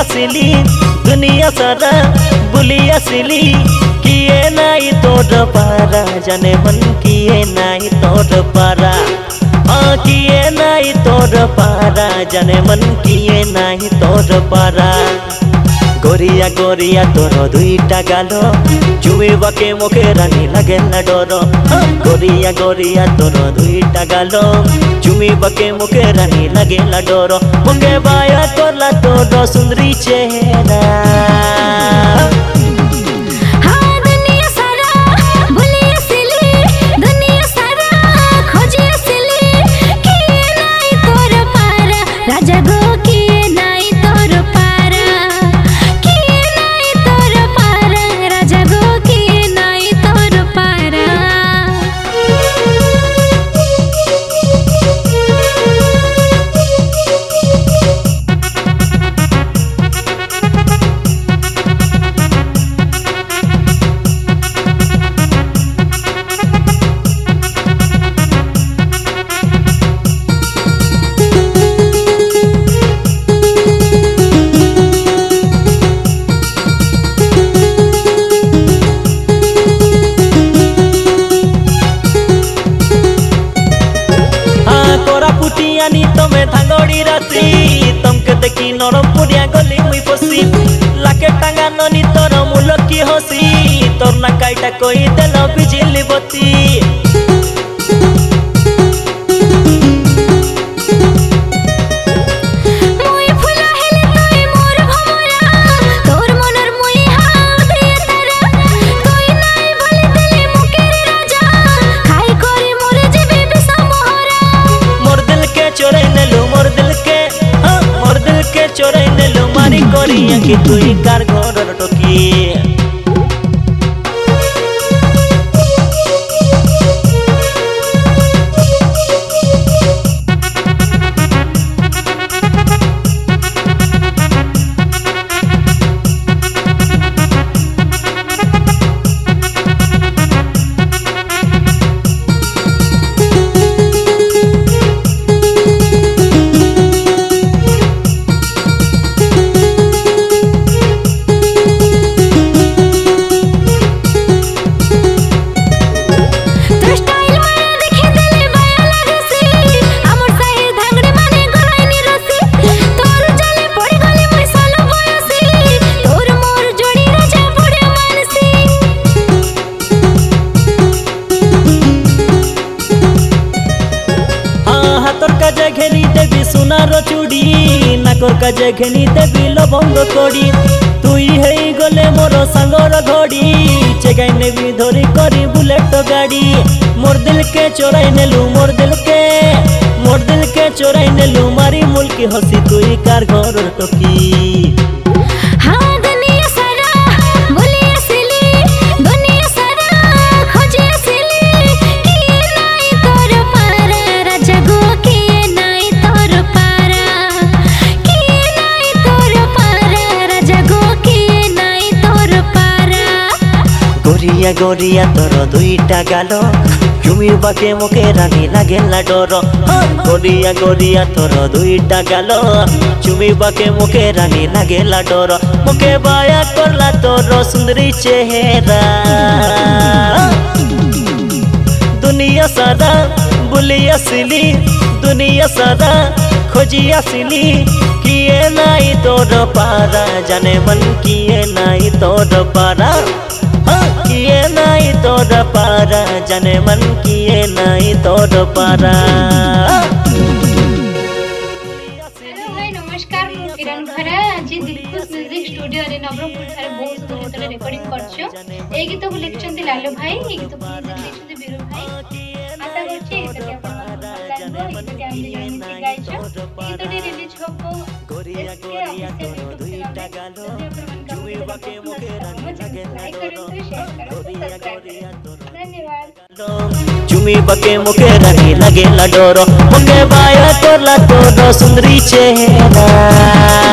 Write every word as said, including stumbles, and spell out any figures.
आसिली दुनिया सारा बुली आसिली किए नाई तोर पारा जाने मन किए नाई तोर पारा हाँ किए नाई तोर पारा जाने मन किए नाई तोर पारा गोरिया गोरिया तोर दुईटा गालो चुमिबा के मोके रानी लगे ना डर गोरिया गोरिया तोर दुईटा गालो चुमिबा के मोके रानी लगे ना डर मोके बाया करला तोर सुंदरी चेहरा तमे थांगड़ी राती तमके देखी नरम पुरिया गली मुई फसी लाके टांगा ननी तोर मुल की हसी तोर ना काईटा कोई देल बिजली बत्ती चोरे नेलु मारी कोरिया की तुई कार घर टोकी घेनी देवी सुनार चूड़ी नाकर काजे घेनी देवी लवंग कड़ी तुई हेई गले मोर सांगर घड़ी चेगाई नेबी धरी करी बुलेट गाड़ी मोर दिल के चोराई नेलु मोर दिल के मोर दिल के चोराई नेलु मारी मुल्की हसी तुई कार घर टोकी गोरिया गोरिया तोर दुईटा गालो चुमिबा के मोके रानी लगे ना डर गोरिया गोरिया तोर दुईटा गालो चुमिबा के मोके रानी लगे ना डर मोके बाया करला तोर सुंदरी चेहरा दुनिया सारा बुली आसिली दुनिया सारा खोजी आसिली किए नाई तोर पारा जाने मन किए नाई तोर पारा किए नाई तोर पारा जाने मन किए नाई तोर पारा। हेलो भाई नमस्कार मु किरण खरा आज दिलखुश म्यूजिक स्टूडियो रे नवरंगपुर थारे बहुत गीत रिकॉर्डिंग करछो ए गीत को लिखछन्ती लालू भाई ए गीत को लिखछन्ती बीरू भाई आशा करछि ए गीत आपन लागो ए गीत हम जने गाइछो गीत रे रिलीज होबो गोरिया गोरिया तोर दुईटा गालो चुमिबा के मोके रानी लगे चुमिबा के मोके रानी लगे ला डोरो मोके बाया करला तोर सुंदरी चेहरा।